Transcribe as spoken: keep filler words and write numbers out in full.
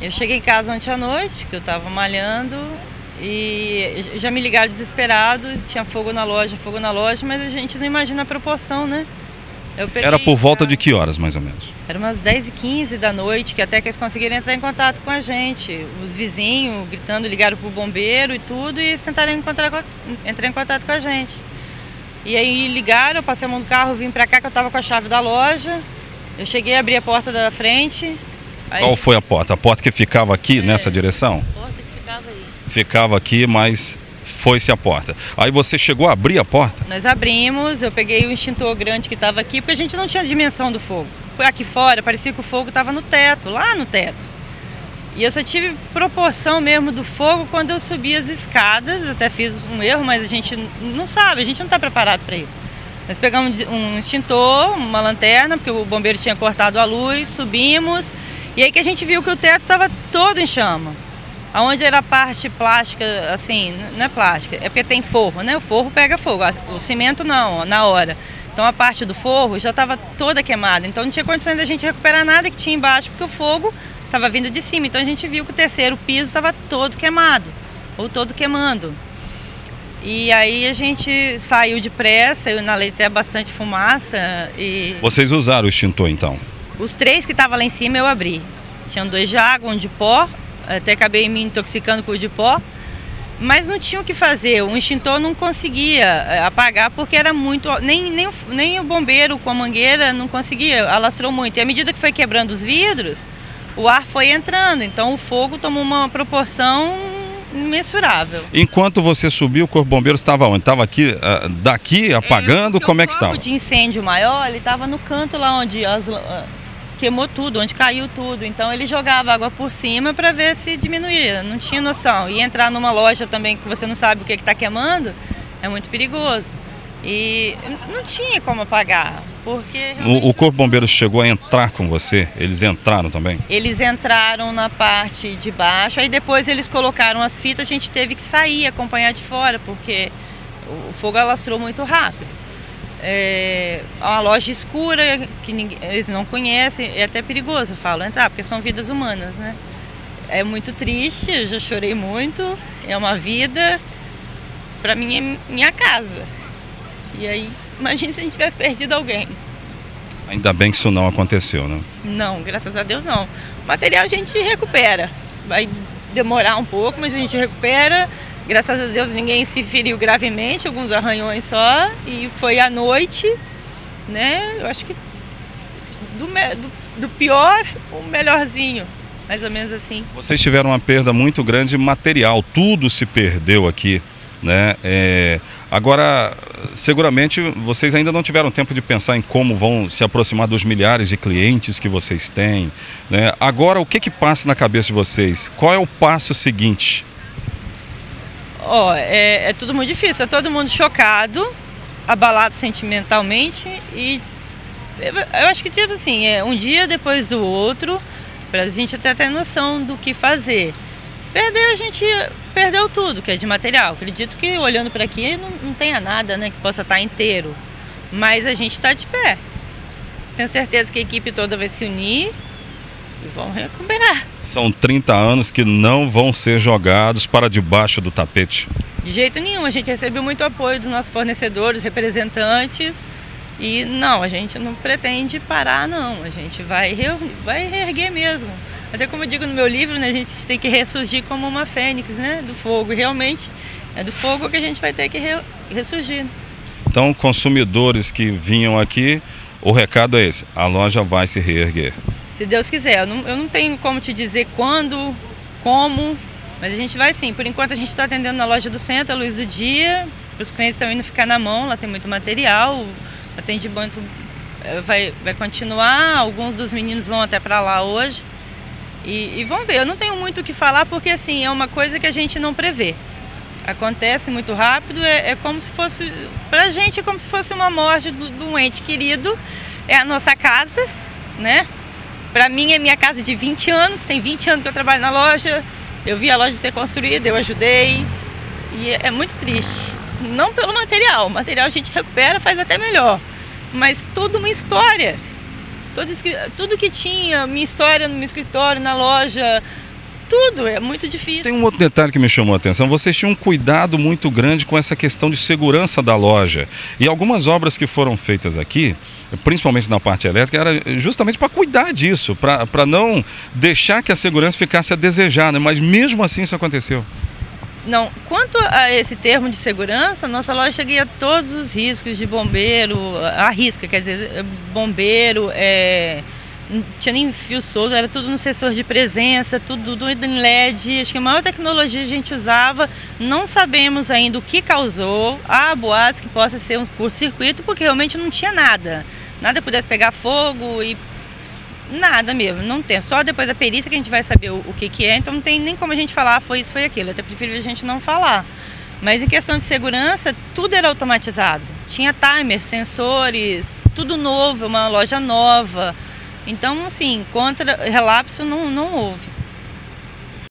Eu cheguei em casa ontem à noite, que eu estava malhando, e já me ligaram desesperado, tinha fogo na loja, fogo na loja, mas a gente não imagina a proporção, né? Eu peguei, Era por volta de que horas, mais ou menos? Era umas dez e quinze da noite, que até que eles conseguiram entrar em contato com a gente. Os vizinhos gritando, ligaram pro bombeiro e tudo, e eles tentaram encontrar, entrar em contato com a gente. E aí ligaram, eu passei a mão do carro, vim pra cá, que eu tava com a chave da loja. Eu cheguei, abri a porta da frente. Aí... Qual foi a porta? A porta que ficava aqui, é, nessa direção? A porta que ficava aí. Ficava aqui, mas foi-se a porta. Aí você chegou a abrir a porta? Nós abrimos, eu peguei o extintor grande que estava aqui, porque a gente não tinha dimensão do fogo. Por aqui fora, parecia que o fogo estava no teto, lá no teto. E eu só tive proporção mesmo do fogo quando eu subi as escadas. Eu até fiz um erro, mas a gente não sabe, a gente não está preparado para isso. Nós pegamos um extintor, uma lanterna, porque o bombeiro tinha cortado a luz, subimos, e aí que a gente viu que o teto estava todo em chama. Aonde era a parte plástica, assim, não é plástica, é porque tem forro, né? O forro pega fogo, o cimento não, na hora. Então a parte do forro já estava toda queimada, então não tinha condições da gente recuperar nada que tinha embaixo, porque o fogo estava vindo de cima. Então a gente viu que o terceiro piso estava todo queimado, ou todo queimando. E aí a gente saiu depressa, eu inalei até bastante fumaça. E vocês usaram o extintor então? Os três que estavam lá em cima eu abri. Tinham dois de água, um de pó, até acabei me intoxicando com o de pó. Mas não tinha o que fazer, o extintor não conseguia apagar porque era muito... Nem, nem, nem o bombeiro com a mangueira não conseguia, alastrou muito. E à medida que foi quebrando os vidros, o ar foi entrando, então o fogo tomou uma proporção imensurável. Enquanto você subiu, o corpo bombeiro estava onde? Estava aqui, daqui, apagando? Como é que estava? O fogo de incêndio maior, ele estava no canto lá onde as, queimou tudo, onde caiu tudo. Então ele jogava água por cima para ver se diminuía, não tinha noção. E entrar numa loja também que você não sabe o que está queimando, é muito perigoso. E não tinha como apagar, porque... O, o corpo bombeiro chegou a entrar com você? Eles entraram também? Eles entraram na parte de baixo, aí depois eles colocaram as fitas, a gente teve que sair, acompanhar de fora, porque o fogo alastrou muito rápido. É uma loja escura, que ninguém, eles não conhecem, é até perigoso, eu falo, entrar, porque são vidas humanas, né? É muito triste, eu já chorei muito, é uma vida, para mim é minha casa. E aí, imagine se a gente tivesse perdido alguém. Ainda bem que isso não aconteceu, né? Não, graças a Deus não. O material a gente recupera. Vai demorar um pouco, mas a gente recupera. Graças a Deus ninguém se feriu gravemente, alguns arranhões só. E foi à noite, né? Eu acho que do, do, do pior, o melhorzinho. Mais ou menos assim. Vocês tiveram uma perda muito grande material. Tudo se perdeu aqui, né? É, agora, seguramente vocês ainda não tiveram tempo de pensar em como vão se aproximar dos milhares de clientes que vocês têm, né? Agora, o que que passa na cabeça de vocês? Qual é o passo seguinte? Oh, é, é tudo muito difícil, é todo mundo chocado, abalado sentimentalmente e eu acho que tipo assim, é um dia depois do outro, para a gente até ter noção do que fazer. Perder, a gente perdeu tudo que é de material. Acredito que olhando para aqui não, não tenha nada, né, que possa estar inteiro. Mas a gente está de pé. Tenho certeza que a equipe toda vai se unir e vão recuperar. São trinta anos que não vão ser jogados para debaixo do tapete. De jeito nenhum. A gente recebeu muito apoio dos nossos fornecedores, representantes. E não, a gente não pretende parar, não. A gente vai, re... vai reerguer mesmo. Até como eu digo no meu livro, né, a gente tem que ressurgir como uma fênix, né, do fogo. E realmente é do fogo que a gente vai ter que re... ressurgir. Então, consumidores que vinham aqui, o recado é esse: a loja vai se reerguer. Se Deus quiser. Eu não, eu não tenho como te dizer quando, como, mas a gente vai sim. Por enquanto a gente está atendendo na loja do centro, a luz do dia. Os clientes estão indo ficar na mão, lá tem muito material. O atendimento vai, vai continuar, alguns dos meninos vão até para lá hoje. E, e vão ver, eu não tenho muito o que falar porque assim, é uma coisa que a gente não prevê. Acontece muito rápido, é, é como se fosse, pra gente é como se fosse uma morte do, de um ente querido. É a nossa casa, né? Pra mim é minha casa de vinte anos, tem vinte anos que eu trabalho na loja. Eu vi a loja ser construída, eu ajudei. E é, é muito triste. Não pelo material, o material a gente recupera, faz até melhor. Mas toda uma história. Tudo, tudo que tinha, minha história no meu escritório, na loja, tudo, é muito difícil. Tem um outro detalhe que me chamou a atenção, vocês tinham um cuidado muito grande com essa questão de segurança da loja. E algumas obras que foram feitas aqui, principalmente na parte elétrica, era justamente para cuidar disso, para não deixar que a segurança ficasse a desejar, né? Mas mesmo assim isso aconteceu. Não, quanto a esse termo de segurança, nossa loja guia todos os riscos de bombeiro, arrisca, quer dizer, bombeiro, é, não tinha nem fio solto, era tudo no sensor de presença, tudo, tudo em L E D, acho que a maior tecnologia a gente usava, não sabemos ainda o que causou, há boatos que possa ser um curto-circuito, porque realmente não tinha nada, nada pudesse pegar fogo e nada mesmo, não tem. Só depois da perícia que a gente vai saber o, o que que é, então não tem nem como a gente falar foi isso, foi aquilo. Até prefiro a gente não falar. Mas em questão de segurança, tudo era automatizado. Tinha timer, sensores, tudo novo, uma loja nova. Então, assim, contra relapso não, não houve.